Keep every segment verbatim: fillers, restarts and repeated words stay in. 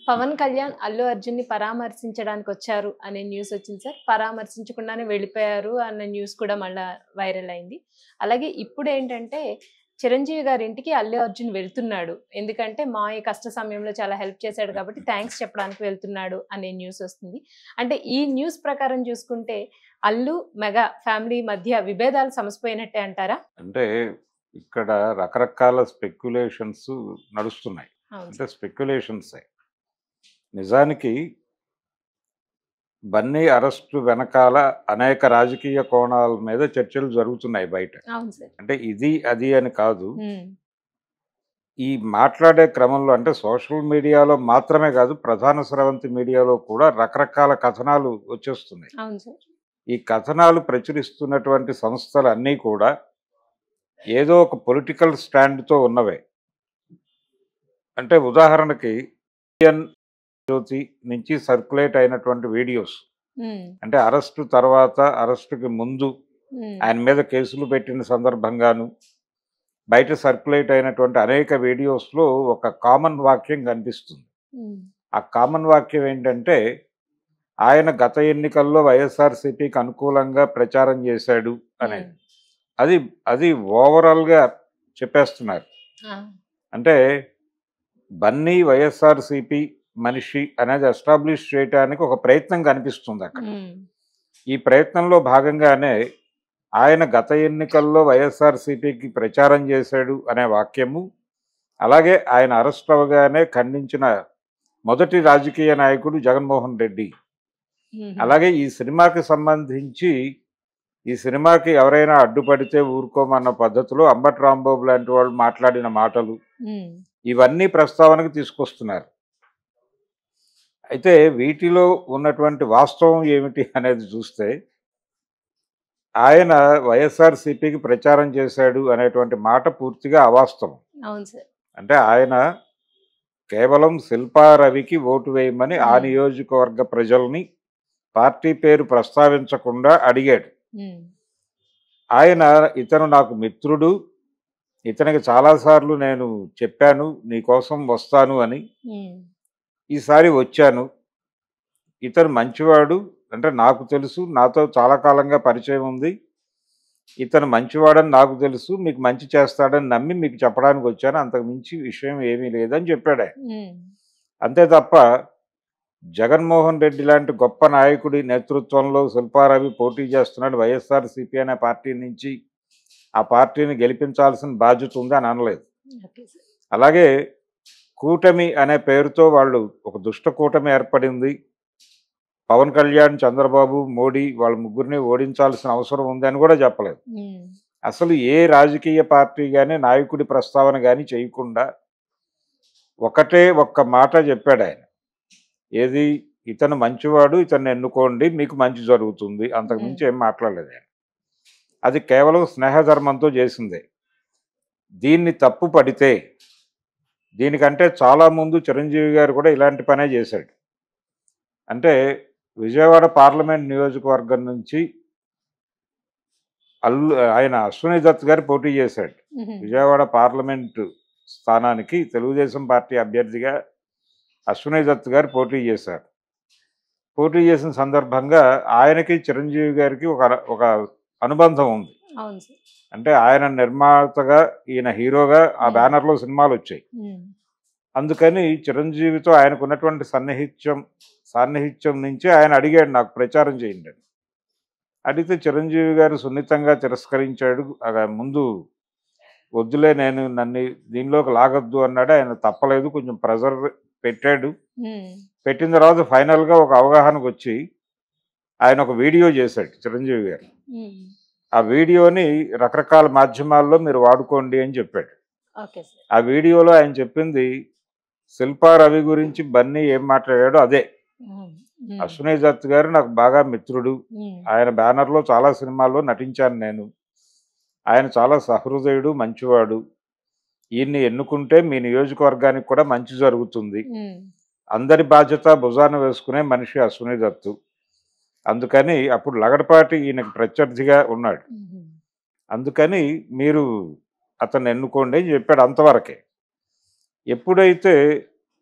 పవన్ కళ్యాణ్ అల్లు అర్జున్‌ని పరామర్శించడానికొచ్చారు అనే న్యూస్ వచ్చింది సార్. పరామర్శించకుండానే వెళ్ళిపోయారు అన్న న్యూస్ కూడా మళ్ళా వైరల్ అయింది. అలాగే ఇప్పుడేంటంటే చిరంజీవి గారి ఇంటికి అల్లు అర్జున్ వెళ్తున్నాడు. ఎందుకంటే మావయ్య కష్ట సమయంలో చాలా హెల్ప్ చేశాడు కాబట్టి థాంక్స్ చెప్పడానికి వెళ్తున్నాడు అనే న్యూస్ వస్తుంది. అంటే ఈ న్యూస్ ప్రకారం చూసుకుంటే అల్లు, మెగా ఫ్యామిలీ మధ్య విభేదాలు సమసిపోయినట్టే అంటారా? అంటే ఇక్కడ రకరకాల స్పెక్యులేషన్స్ నడుస్తున్నాయి. అవును అంటే సార్. స్పెక్యులేషన్సే. నిజానికి బన్నీ అరెస్టు వెనకాల అనేక రాజకీయ కోణాల మీద చర్చలు జరుగుతున్నాయి బయట. అవును సార్. అంటే ఇది, అది అని కాదు. హ్మ్. ఈ మాట్లాడే క్రమంలో అంటే సోషల్ మీడియాలో మాత్రమే కాదు, ప్రధాన స్రవంతి మీడియాలో కూడా రకరకాల కథనాలు వచ్చేస్తున్నాయి. అవును సార్. ఈ కథనాలు ప్రచురిస్తున్నటువంటి సంస్థలన్నీ కూడా ఏదో ఒక పొలిటికల్ స్టాండ్‌తో ఉన్నవే. అంటే ఉదాహరణకి ఇండియన్ జ్యోతి నుంచి సర్క్యులేట్ అయినటువంటి వీడియోస్. హ్మ్. అంటే అరెస్టు తర్వాత, అరెస్టుకి ముందు హ్మ్. ఆయన మీద కేసులు పెట్టిన సందర్భంగాను, బయట సర్క్యులేట్ అయినటువంటి అనేక వీడియోస్‌లో ఒక కామన్ వాక్యం కనిపిస్తుంది. హ్మ్. ఆ కామన్ వాక్యం ఏంటంటే, ఆయన గత ఎన్నికల్లో వైఎస్ఆర్‌సీపీకి అనుకూలంగా ప్రచారం చేశాడు హ్మ్. అనేది. అది అది ఓవరాల్‌గా చెప్పేస్తున్నారు. ఆ! అంటే బన్నీ వైఎస్ఆర్‌సీపీ మనిషి అనేది ఎస్టాబ్లిష్ చేయటానికి ఒక ప్రయత్నం కనిపిస్తుందక్కడ. హ్మ్. ఈ ప్రయత్నంలో భాగంగానే ఆయన గత ఎన్నికల్లో వైఎస్ఆర్‌సీపీకి ప్రచారం చేశాడు అనే వాక్యము, అలాగే ఆయన అరెస్ట్ అవ్వగానే ఖండించిన మొదటి రాజకీయ నాయకుడు జగన్మోహన్ రెడ్డి. హుహు. అలాగే ఈ సినిమాకి సంబంధించి ఈ సినిమాకి ఎవరైనా అడ్డుపడితే ఊరుకోమన్న పద్ధతిలో అంబటి రాంబాబు లాంటి వాళ్ళు మాట్లాడిన మాటలు, హ్మ్. ఇవన్నీ ప్రస్తావనకు తీసుకొస్తున్నారు. అయితే వీటిలో ఉన్నటువంటి వాస్తవం ఏమిటి అనేది చూస్తే, ఆయన వైఎస్ఆర్‌సీపీకి ప్రచారం చేశాడు అనేటువంటి మాట పూర్తిగా అవాస్తవం. అవును సార్. అంటే ఆయన కేవలం శిల్పా రవికి ఓటు వేయమని ఆ హ్మ్. నియోజకవర్గ ప్రజల్ని పార్టీ పేరు ప్రస్తావించకుండా అడిగాడు. హ్మ్. ఆయన ఇతను నాకు మిత్రుడు. ఇతనికి చాలా సార్లు నేను చెప్పాను, నీకోసం వస్తాను అని. హ్మ్. ఈసారి వచ్చాను. ఇతను మంచివాడు. అంటే నాకు తెలుసు. నాతో చాలా కాలంగా పరిచయం ఉంది. ఇతను మంచివాడని నాకు తెలుసు. మీకు మంచి చేస్తాడని నమ్మి మీకు చెప్పడానికి వచ్చాను. అంతకు మించి విషయం ఏమీ లేదని చెప్పాడాయన. హ్మ్. అంతే తప్ప జగన్మోహన్ రెడ్డి లాంటి గొప్ప నాయకుడి నేతృత్వంలో శిల్పారవి పోటీ చేస్తున్నాడు వైఎస్ఆర్‌సీపీ అనే పార్టీ నుంచి. ఆ పార్టీని గెలిపించాల్సిన బాధ్యత ఉంది అని అనలేదు. Okay sir. అలాగే కూటమి అనే పేరుతో వాళ్ళు ఒక దుష్ట కూటమి ఏర్పడింది. పవన్ కళ్యాణ్, చంద్రబాబు, మోడీ వాళ్ళ ముగ్గురిని ఓడించాల్సిన అవసరం ఉందని కూడా చెప్పలేదు. హ్మ్. అసలు ఏ రాజకీయ పార్టీ గాని, నాయకుడి ప్రస్తావన గాని చేయకుండా ఒకటే ఒక్క మాట చెప్పాడాయన. ఏది? ఇతను మంచివాడు. ఇతన్ని ఎన్నుకోండి. మీకు మంచి జరుగుతుంది. అంతకు హ్మ్. మించి ఏం మాట్లాడలేదాయన. అది కేవలం స్నేహధర్మంతో చేసిందే. దీన్ని తప్పు పడితే దీనికంటే చాలా ముందు చిరంజీవి గారు కూడా ఇలాంటి పనే చేశాడు. అంటే విజయవాడ పార్లమెంట్ నియోజకవర్గం నుంచి అల్లు ఆయన అశ్విని దత్ గారు పోటీ చేశాడు. హుహు. విజయవాడ పార్లమెంటు స్థానానికి తెలుగుదేశం పార్టీ అభ్యర్థిగా అశ్విని దత్ గారు పోటీ చేశారు. పోటీ చేసిన సందర్భంగా ఆయనకి, చిరంజీవి గారికి ఒక ఒక అనుబంధం ఉంది. అవును సార్. అంటే ఆయన నిర్మాతగా, ఈయన హీరోగా ఆ హ్మ్. బ్యానర్‌లో సినిమాలొచ్చాయి. హ్మ్. అందుకని చిరంజీవితో ఆయనకున్నటువంటి సన్నిహిత్యం సాన్నిహిత్యం నుంచి ఆయన అడిగాడు నాకు ప్రచారం చేయండి అని. అడిగితే చిరంజీవి గారు సున్నితంగా తిరస్కరించాడు. అగ ముందు వద్దులే నేను నన్ను దీనిలోకి లాగొద్దు అన్నాడు. ఆయన తప్పలేదు. కొంచెం ప్రెషర్ పెట్టాడు. హ్మ్. పెట్టిన తర్వాత ఫైనల్‌గా ఒక అవగాహనకొచ్చి ఆయన ఒక వీడియో చేశాడు చిరంజీవి గారు. హ్మ్. ఆ వీడియోని రకరకాల మాధ్యమాల్లో మీరు వాడుకోండి అని చెప్పాడు. Okay sir. ఆ వీడియోలో ఆయన చెప్పింది శిల్పా రవి గురించి బన్నీ ఏం మాట్లాడాడో అదే. హ్మ్. హ్మ్. అశ్విని దత్ గారు నాకు బాగా మిత్రుడు. హ్మ్. ఆయన బ్యానర్‌లో చాలా సినిమాల్లో నటించాను నేను. ఆయన చాలా సహృదయుడు, మంచివాడు. ఈయన్ని ఎన్నుకుంటే మీ నియోజకవర్గానికి కూడా మంచి జరుగుతుంది. హ్మ్. అందరి బాధ్యత భుజాన వేసుకునే మనిషి అశ్విని దత్తు. అందుకని అప్పుడు లగడపాటి ఈయనకి ప్రత్యర్థిగా ఉన్నాడు. హుహు. అందుకని మీరు అతన్ని ఎన్నుకోండి అని చెప్పాడు అంతవరకే. ఎప్పుడైతే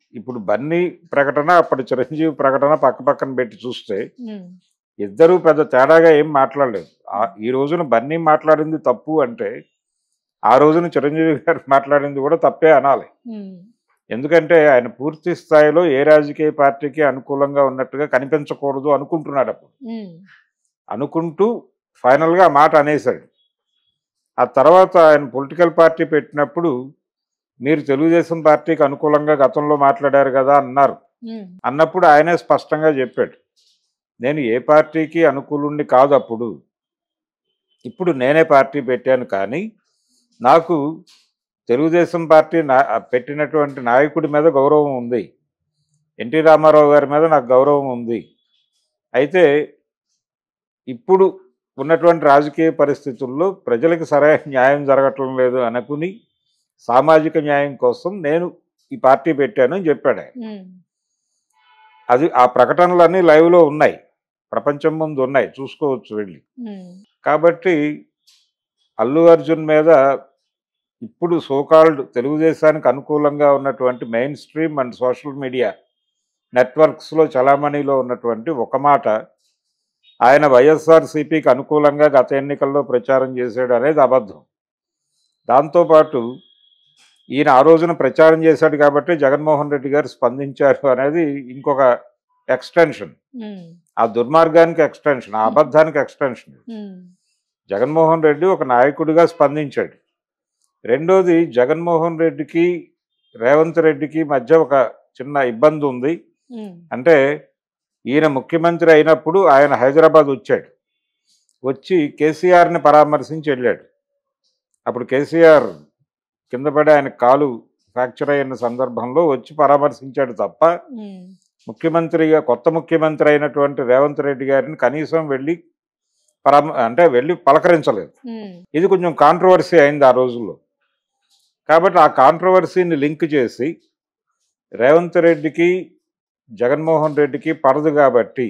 ఇప్పుడు బన్నీ ప్రకటన అప్పటి చిరంజీవి ప్రకటన పక్క పక్కన పెట్టి చూస్తే ఉమ్, ఇద్దరూ పెద్ద తేడాగా ఏం మాట్లాడలేదు. ఆ ఈ రోజున బన్నీ మాట్లాడింది తప్పు అంటే ఆ రోజున చిరంజీవి గారు మాట్లాడింది కూడా తప్పే అనాలి. ఉమ్, ఎందుకంటే ఆయన పూర్తి స్థాయిలో ఏ రాజకీయ పార్టీకి అనుకూలంగా ఉన్నట్టుగా కనిపించకూడదు అనుకుంటున్నాడు అప్పుడు. ఉమ్, అనుకుంటూ ఫైనల్గా ఆ మాట అనేశాడు. ఆ తర్వాత ఆయన పొలిటికల్ పార్టీ పెట్టినప్పుడు మీరు తెలుగుదేశం పార్టీకి అనుకూలంగా గతంలో మాట్లాడారు కదా అన్నారు. ఉమ్, అన్నప్పుడు ఆయనే స్పష్టంగా చెప్పాడు, నేను ఏ పార్టీకి అనుకూలుణ్ణి కాదు అప్పుడు, ఇప్పుడు నేనే పార్టీ పెట్టాను, కానీ నాకు తెలుగుదేశం పార్టీ నా పెట్టినటువంటి నాయకుడి మీద గౌరవం ఉంది, ఎన్టీ రామారావు గారి మీద నాకు గౌరవం ఉంది. అయితే ఇప్పుడు ఉన్నటువంటి రాజకీయ పరిస్థితుల్లో ప్రజలకు సరైన న్యాయం జరగటం లేదు అనుకుని సామాజిక న్యాయం కోసం నేను ఈ పార్టీ పెట్టాను అని చెప్పాడు ఆయన. ఉమ్, అది ఆ ప్రకటనలన్నీ లైవ్లో ఉన్నాయి, ప్రపంచం ముందు ఉన్నాయి, చూసుకోవచ్చు వెళ్ళి. ఉమ్, కాబట్టి అల్లు అర్జున్ మీద ఇప్పుడు సోకాల్డ్ తెలుగుదేశానికి అనుకూలంగా ఉన్నటువంటి mainstream and social media నెట్వర్క్స్లో చలామణిలో ఉన్నటువంటి ఒక మాట, ఆయన వైఎస్ఆర్సీపీకి అనుకూలంగా గత ఎన్నికల్లో ప్రచారం చేశాడు అనేది అబద్ధం. దాంతోపాటు ఈయన ఆ రోజున ప్రచారం చేశాడు కాబట్టి జగన్మోహన్ రెడ్డి గారు స్పందించారు అనేది ఇంకొక ఎక్స్టెన్షన్, ఉమ్, ఆ దుర్మార్గానికి ఎక్స్టెన్షన్, ఆ అబద్ధానికి ఎక్స్టెన్షన్. ఉమ్, జగన్మోహన్ రెడ్డి ఒక నాయకుడిగా స్పందించాడు. రెండోది, జగన్మోహన్ రెడ్డికి రేవంత్ రెడ్డికి మధ్య ఒక చిన్న ఇబ్బంది ఉంది. ఉమ్, అంటే ఈయన ముఖ్యమంత్రి అయినప్పుడు ఆయన హైదరాబాద్ వచ్చాడు, వచ్చి కేసీఆర్ని పరామర్శించి వెళ్ళాడు. అప్పుడు కేసీఆర్ కింద పడి ఆయన కాలు ఫ్రాక్చర్ అయిన సందర్భంలో వచ్చి పరామర్శించాడు తప్ప ఉమ్, ముఖ్యమంత్రిగా కొత్త ముఖ్యమంత్రి అయినటువంటి రేవంత్ రెడ్డి గారిని కనీసం వెళ్ళి పరామ అంటే వెళ్ళి పలకరించలేదు. ఉమ్, ఇది కొంచెం కాంట్రవర్సీ అయింది ఆ రోజుల్లో. కాబట్టి ఆ కాంట్రవర్సీని లింక్ చేసి రేవంత్ రెడ్డికి జగన్మోహన్ రెడ్డికి పడదు కాబట్టి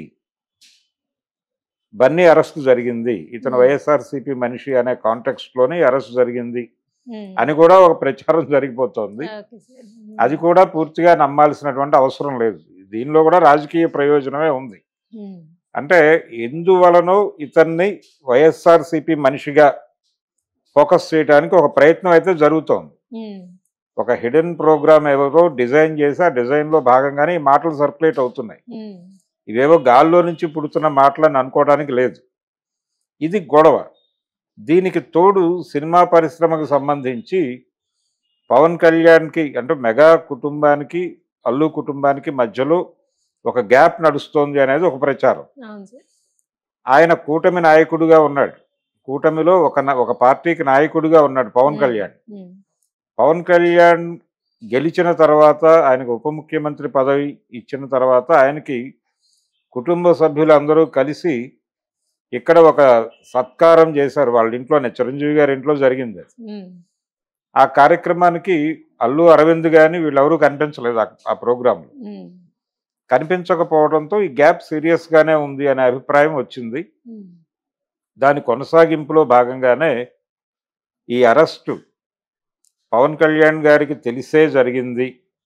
బన్నీ అరెస్టు జరిగింది, ఇతను ఉమ్, వైఎస్ఆర్సీపీ మనిషి అనే కాంటెక్స్ట్లోనే అరెస్ట్ జరిగింది ఉమ్, అని కూడా ఒక ప్రచారం జరిగిపోతుంది. Okay sir. అది కూడా పూర్తిగా నమ్మాల్సినటువంటి అవసరం లేదు. దీనిలో కూడా రాజకీయ ప్రయోజనమే ఉంది. ఉమ్, అంటే ఎందువలనో ఇతన్ని వైఎస్ఆర్సీపీ మనిషిగా ఫోకస్ చేయడానికి ఒక ప్రయత్నం అయితే జరుగుతోంది. ఉమ్, ఒక హిడెన్ ప్రోగ్రామ్ ఎవరో డిజైన్ చేసి ఆ డిజైన్లో భాగంగానే ఈ మాటలు సర్క్యులేట్ అవుతున్నాయి. ఉమ్, ఇవేవో గాల్లో నుంచి పుడుతున్న మాటలని అనుకోవడానికి లేదు. ఇది గొడవ. దీనికి తోడు సినిమా పరిశ్రమకు సంబంధించి పవన్ కళ్యాణ్కి అంటే మెగా కుటుంబానికి అల్లు కుటుంబానికి మధ్యలో ఒక గ్యాప్ నడుస్తోంది అనేది ఒక ప్రచారం. అవును సార్. ఆయన కూటమి నాయకుడిగా ఉన్నాడు, కూటమిలో ఒక న- ఒక పార్టీకి నాయకుడిగా ఉన్నాడు పవన్ ఉమ్, కళ్యాణ్. ఉమ్, పవన్ కళ్యాణ్ గెలిచిన తర్వాత ఆయనకు ఉప ముఖ్యమంత్రి పదవి ఇచ్చిన తర్వాత ఆయనకి కుటుంబ సభ్యులందరూ కలిసి ఇక్కడ ఒక సత్కారం చేశారు వాళ్ళ ఇంట్లోనే, చిరంజీవి గారి ఇంట్లో జరిగింది. ఉమ్, ఆ కార్యక్రమానికి అల్లు అరవింద్ కానీ వీళ్ళెవరూ కనిపించలేదు ఆ- ఆ ప్రోగ్రాంలో. ఉమ్, కనిపించకపోవడంతో ఈ గ్యాప్ సీరియస్గానే ఉంది అనే అభిప్రాయం వచ్చింది. ఉమ్, దాని కొనసాగింపులో భాగంగానే ఈ అరెస్టు పవన్ కళ్యాణ్ గారికి తెలిసే జరిగింది,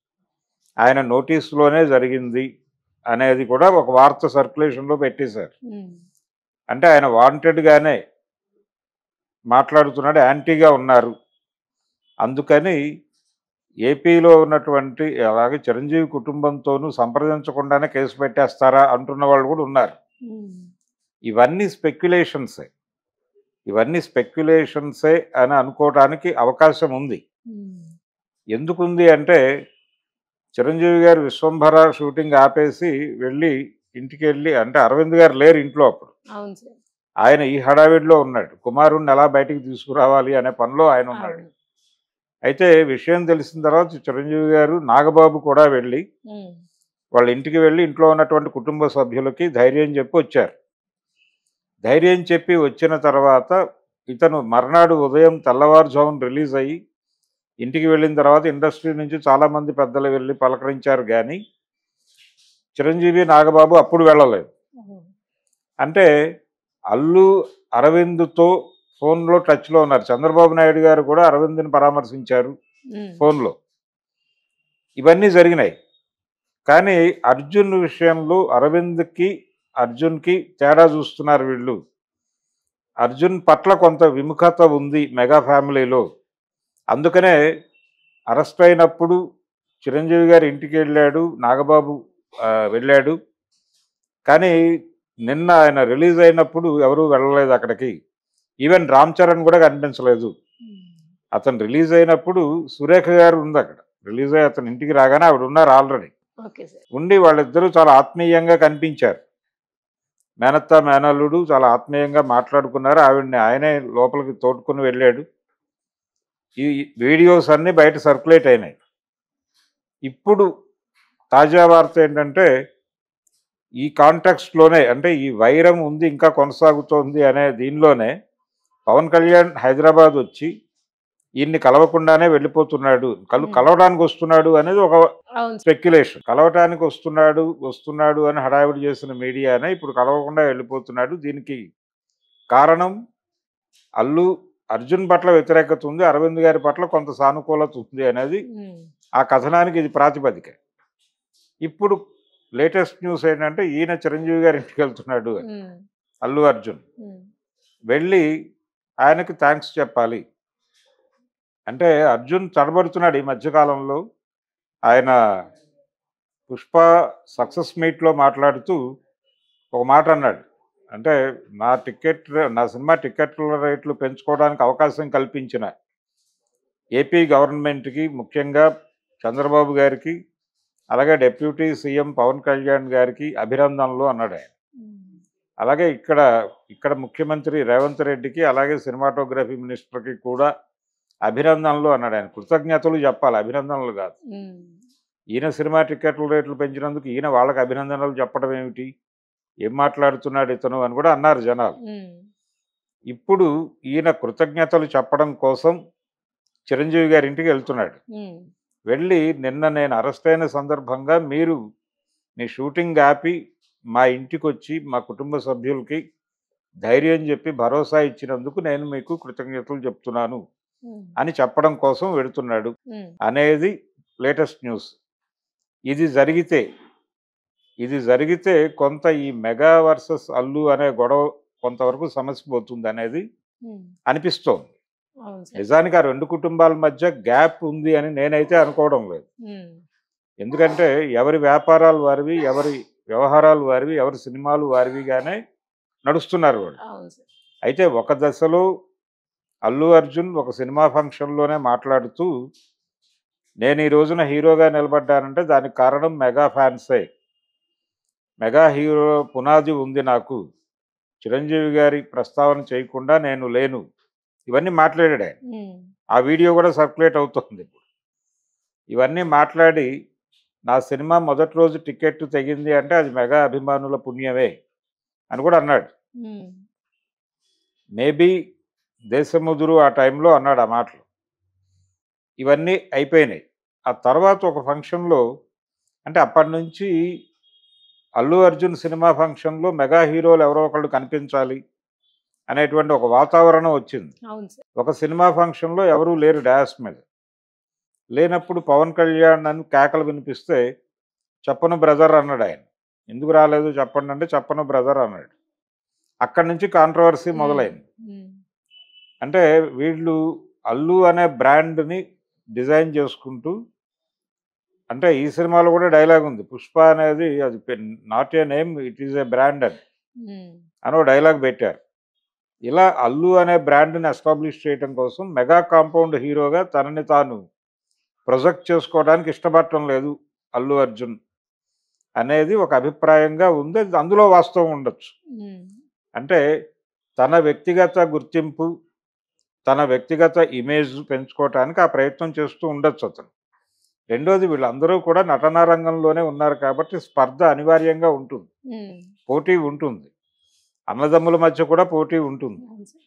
ఆయన నోటీసులోనే జరిగింది అనేది కూడా ఒక వార్త సర్క్యులేషన్లో పెట్టేశారు. ఉమ్, అంటే ఆయన వాంటెడ్గానే మాట్లాడుతున్నాడు, యాంటీగా ఉన్నారు. అందుకని ఏపీలో ఉన్నటువంటి అలాగే చిరంజీవి కుటుంబంతోనూ సంప్రదించకుండానే కేసు పెట్టేస్తారా అంటున్న వాళ్ళు కూడా ఉన్నారు. ఉమ్, ఇవన్నీ స్పెక్యులేషన్సే, ఇవన్నీ స్పెక్యులేషన్సే అని అనుకోవడానికి అవకాశం ఉంది. ఉమ్, ఎందుకుంది అంటే చిరంజీవి గారు విశ్వంభర షూటింగ్ ఆపేసి వెళ్ళి ఇంటికి వెళ్ళి, అంటే అరవింద్ గారు లేరు ఇంట్లో అప్పుడు, అవును సార్. ఆయన ఈ హడావిడిలో ఉన్నాడు, కుమారుణ్ణి ఎలా బయటికి తీసుకురావాలి అనే పనిలో ఆయన ఉన్నాడు. అవును. అయితే విషయం తెలిసిన తర్వాత చిరంజీవి గారు నాగబాబు కూడా వెళ్ళి ఉమ్, వాళ్ళ ఇంటికి వెళ్ళి ఇంట్లో ఉన్నటువంటి కుటుంబ సభ్యులకి ధైర్యం చెప్పి వచ్చారు. ధైర్యం చెప్పి వచ్చిన తర్వాత ఇతను మర్నాడు ఉదయం తెల్లవారుజామున రిలీజ్ అయ్యి ఇంటికి వెళ్ళిన తర్వాత ఇండస్ట్రీ నుంచి చాలామంది పెద్దలు వెళ్ళి పలకరించారు, కానీ చిరంజీవి నాగబాబు అప్పుడు వెళ్ళలేదు. ఉమ్, అంటే అల్లు అరవింద్తో ఫోన్లో టచ్లో ఉన్నారు. చంద్రబాబు నాయుడు గారు కూడా అరవింద్ని పరామర్శించారు ఉమ్, ఫోన్లో. ఇవన్నీ జరిగినాయి. కానీ అర్జున్ విషయంలో అరవింద్కి అర్జున్కి తేడా చూస్తున్నారు వీళ్ళు. అర్జున్ పట్ల కొంత విముఖత ఉంది మెగా ఫ్యామిలీలో. అందుకనే అరెస్ట్ అయినప్పుడు చిరంజీవి గారి ఇంటికి వెళ్ళాడు, నాగబాబు ఆ, వెళ్ళాడు. కానీ నిన్న ఆయన రిలీజ్ అయినప్పుడు ఎవరూ వెళ్ళలేదు అక్కడికి. ఈవెన్ రామ్ చరణ్ కూడా కనిపించలేదు. అతను రిలీజ్ అయినప్పుడు సురేఖ గారు ఉంది అక్కడ. రిలీజ్ అయ్యి అతను ఇంటికి రాగానే ఆవిడ ఉన్నారు ఆల్రెడీ. Okay sir. ఉండి వాళ్ళిద్దరూ చాలా ఆత్మీయంగా కనిపించారు. మేనత్త మేనల్లుడు చాలా ఆత్మీయంగా మాట్లాడుకున్నారు. ఆవిడ్ని ఆయనే లోపలికి తోడుకుని వెళ్ళాడు. ఈ వీడియోస్ అన్నీ బయట సర్క్యులేట్ అయినాయి. ఇప్పుడు తాజా వార్త ఏంటంటే ఈ కాంటెక్స్ట్లోనే, అంటే ఈ వైరం ఉంది ఇంకా కొనసాగుతోంది అనే దీనిలోనే పవన్ కళ్యాణ్ హైదరాబాద్ వచ్చి ఈయన్ని కలవకుండానే వెళ్ళిపోతున్నాడు, కలు కలవడానికి వస్తున్నాడు అనేది ఒక అవును సార్. స్పెక్యులేషన్. కలవటానికి వస్తున్నాడు వస్తున్నాడు అని హడావిడి చేసిన మీడియానే ఇప్పుడు కలవకుండా వెళ్ళిపోతున్నాడు. దీనికి కారణం అల్లు అర్జున్ పట్ల వ్యతిరేకత ఉంది, అరవింద్ గారి పట్ల కొంత సానుకూలత ఉంది అనేది ఉమ్, ఆ కథనానికి ఇది ప్రాతిపదిక. ఇప్పుడు లేటెస్ట్ న్యూస్ ఏంటంటే ఈయన చిరంజీవి గారి ఇంటికి వెళ్తున్నాడు అని. ఉమ్, అల్లు అర్జున్ ఉమ్, వెళ్ళి ఆయనకి థ్యాంక్స్ చెప్పాలి అంటే అర్జున్ తడబడుతున్నాడు ఈ మధ్యకాలంలో. ఆయన పుష్ప సక్సెస్ మీట్లో మాట్లాడుతూ ఒక మాట అన్నాడు. అంటే నా టికెట్ నా సినిమా టికెట్ల రేట్లు పెంచుకోవడానికి అవకాశం కల్పించిన ఏపీ గవర్నమెంట్కి, ముఖ్యంగా చంద్రబాబు గారికి, అలాగే డిప్యూటీ సీఎం పవన్ కళ్యాణ్ గారికి అభినందనలు అన్నాడు ఆయన. ఉమ్, అలాగే ఇక్కడ ఇక్కడ ముఖ్యమంత్రి రేవంత్ రెడ్డికి, అలాగే సినిమాటోగ్రఫీ మినిస్టర్కి కూడా అభినందనలు అన్నాడు ఆయన. కృతజ్ఞతలు చెప్పాలి, అభినందనలు కాదు. ఉమ్, ఈయన సినిమా టికెట్ల రేట్లు పెంచినందుకు ఈయన వాళ్ళకి అభినందనలు చెప్పడం ఏమిటి, ఏం మాట్లాడుతున్నాడు ఇతను అని కూడా అన్నారు జనాలు. ఉమ్, ఇప్పుడు ఈయన కృతజ్ఞతలు చెప్పడం కోసం చిరంజీవి గారి ఇంటికి వెళ్తున్నాడు. ఉమ్, వెళ్ళి నిన్న నేను అరెస్ట్ అయిన సందర్భంగా మీరు మీ షూటింగ్ ఆపి మా ఇంటికి వచ్చి మా కుటుంబ సభ్యులకి ధైర్యం చెప్పి భరోసా ఇచ్చినందుకు నేను మీకు కృతజ్ఞతలు చెప్తున్నాను ఉమ్, అని చెప్పడం కోసం వెడుతున్నాడు ఉమ్, అనేది లేటెస్ట్ న్యూస్. ఇది జరిగితే ఇది జరిగితే కొంత ఈ మెగా వర్సెస్ అల్లు అనే గొడవ కొంతవరకు సమస్య పోతుంది అనేది ఉమ్, అనిపిస్తోంది. అవును సార్. నిజానికి ఆ రెండు కుటుంబాల మధ్య గ్యాప్ ఉంది అని నేనైతే అనుకోవడం లేదు. ఉమ్, ఎందుకంటే ఎవరి వ్యాపారాలు వారివి, ఎవరి వ్యవహారాలు వారివి, ఎవరి సినిమాలు వారివిగానే నడుస్తున్నారు వాళ్ళు. అవును సార్. అయితే ఒక దశలో అల్లు అర్జున్ ఒక సినిమా ఫంక్షన్లోనే మాట్లాడుతూ నేను ఈ రోజున హీరోగా నిలబడ్డానంటే దానికి కారణం మెగా ఫ్యాన్సే, మెగా హీరో పునాది ఉంది నాకు, చిరంజీవి గారి ప్రస్తావన చేయకుండా నేను లేను, ఇవన్నీ మాట్లాడాడు ఆయన. ఉమ్, ఆ వీడియో కూడా సర్క్యులేట్ అవుతుంది ఇప్పుడు. ఇవన్నీ మాట్లాడి నా సినిమా మొదటి రోజు టికెట్ తెగింది అంటే అది మెగా అభిమానుల పుణ్యమే అని కూడా అన్నాడు. ఉమ్, మేబీ దేశముదురు ఆ టైంలో అన్నాడు ఆ మాటలు. ఇవన్నీ అయిపోయినాయి. ఆ తర్వాత ఒక ఫంక్షన్లో, అంటే అప్పటి నుంచి అల్లు అర్జున్ సినిమా ఫంక్షన్లో మెగా హీరోలు ఎవరో ఒకళ్ళు కనిపించాలి అనేటువంటి ఒక వాతావరణం వచ్చింది. అవును సార్. ఒక సినిమా ఫంక్షన్లో ఎవరూ లేరు డాస్ మీద. లేనప్పుడు పవన్ కళ్యాణ్ అని కేకలు వినిపిస్తే చెప్పను బ్రదర్ అన్నాడు ఆయన. ఎందుకు రాలేదు చెప్పండి అంటే చెప్పను బ్రదర్ అన్నాడు. అక్కడి నుంచి కాంట్రవర్సీ ఉమ్, మొదలైంది. ఉమ్, అంటే వీళ్ళు అల్లు అనే బ్రాండ్ని డిజైన్ చేసుకుంటూ, అంటే ఈ సినిమాలో కూడా డైలాగ్ ఉంది, పుష్ప అనేది అది not a name it is a brand అని ఉమ్, అని ఒక డైలాగ్ పెట్టారు. ఇలా అల్లు అనే బ్రాండ్ని ఎస్టాబ్లిష్ చేయడం కోసం మెగా కాంపౌండ్ హీరోగా తనని తాను ప్రొజెక్ట్ చేసుకోవడానికి ఇష్టపడటం లేదు అల్లు అర్జున్ అనేది ఒక అభిప్రాయంగా ఉంది. అది అందులో వాస్తవం ఉండొచ్చు. ఉమ్, అంటే తన వ్యక్తిగత గుర్తింపు, తన వ్యక్తిగత ఇమేజ్ పెంచుకోవటానికి ఆ ప్రయత్నం చేస్తూ ఉండొచ్చు అతను. రెండోది వీళ్ళందరూ కూడా నటనా రంగంలోనే ఉన్నారు కాబట్టి స్పర్ధ అనివార్యంగా ఉంటుంది, ఉమ్, పోటీ ఉంటుంది, అన్నదమ్ముల మధ్య కూడా పోటీ ఉంటుంది. అవును సార్.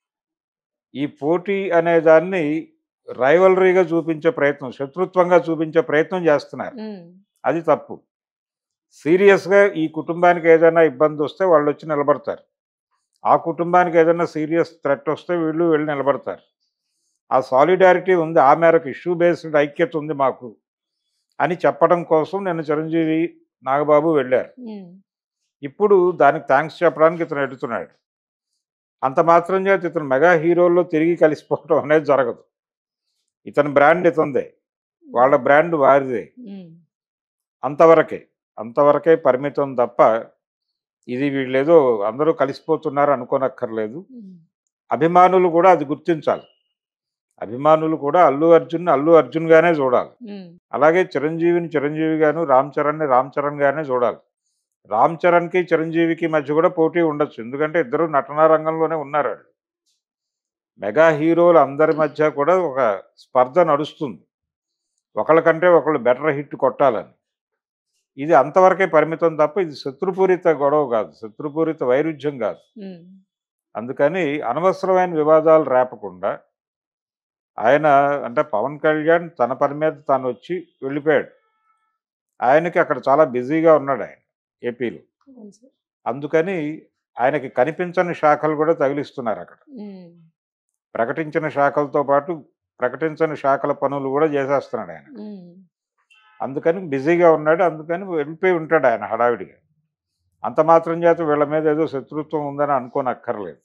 ఈ పోటీ అనే దాన్ని రైవలరీగా చూపించే ప్రయత్నం, శత్రుత్వంగా చూపించే ప్రయత్నం చేస్తున్నారు. ఉమ్, అది తప్పు. సీరియస్గా ఈ కుటుంబానికి ఏదైనా ఇబ్బంది వస్తే వాళ్ళు వచ్చి నిలబడతారు, ఆ కుటుంబానికి ఏదైనా సీరియస్ థ్రెట్ వస్తే వీళ్ళు వెళ్ళి నిలబడతారు. ఆ సాలిడారిటీ ఉంది, ఆ మేరకు ఇష్యూ బేస్డ్ ఐక్యత ఉంది మాకు అని చెప్పడం కోసం నిన్న చిరంజీవి నాగబాబు వెళ్ళారు. ఉమ్, ఇప్పుడు దానికి థ్యాంక్స్ చెప్పడానికి ఇతను ఎడుతున్నాడు. అంత మాత్రం చేత ఇతను మెగా హీరోల్లో తిరిగి కలిసిపోవడం అనేది జరగదు. ఇతని బ్రాండ్ ఇతందే, వాళ్ళ బ్రాండ్ వారిదే. ఉమ్, అంతవరకే అంతవరకే పరిమితం తప్ప ఇది వీళ్ళేదో అందరూ కలిసిపోతున్నారు అనుకోనక్కర్లేదు. ఉమ్, అభిమానులు కూడా అది గుర్తించాలి. అభిమానులు కూడా అల్లు అర్జున్ అల్లు అర్జున్ గానే చూడాలి. ఉమ్, అలాగే చిరంజీవిని చిరంజీవి గాను, రామ్ చరణ్ని రామ్ చరణ్ గానే చూడాలి. రామ్ చరణ్కి చిరంజీవికి మధ్య కూడా పోటీ ఉండొచ్చు, ఎందుకంటే ఇద్దరు నటనా రంగంలోనే ఉన్నారు. వాళ్ళు మెగా హీరోలు అందరి మధ్య కూడా ఒక స్పర్ధ నడుస్తుంది, ఒకళ్ళకంటే ఒకళ్ళు బెటర్ హిట్ కొట్టాలని. ఇది అంతవరకే పరిమితం తప్ప ఇది శత్రుపూరిత గొడవ కాదు, శత్రుపూరిత వైరుధ్యం కాదు. ఉమ్, అందుకని అనవసరమైన వివాదాలు రేపకుండా ఆయన, అంటే పవన్ కళ్యాణ్ తన పని మీద తాను వచ్చి వెళ్ళిపోయాడు. ఆయనకి అక్కడ చాలా బిజీగా ఉన్నాడు ఆయన ఏపీలో. అవును సార్. అందుకని ఆయనకి కనిపించని శాఖలు కూడా తగిలిస్తున్నారు అక్కడ. ఉమ్, ప్రకటించిన శాఖలతో పాటు ప్రకటించని శాఖల పనులు కూడా చేసేస్తున్నాడు ఆయన. ఉమ్, అందుకని బిజీగా ఉన్నాడు, అందుకని వెళ్ళిపోయి ఉంటాడు ఆయన హడావిడిగా. అంత మాత్రం చేత వీళ్ళ మీద ఏదో శత్రుత్వం ఉందని అనుకోనక్కర్లేదు.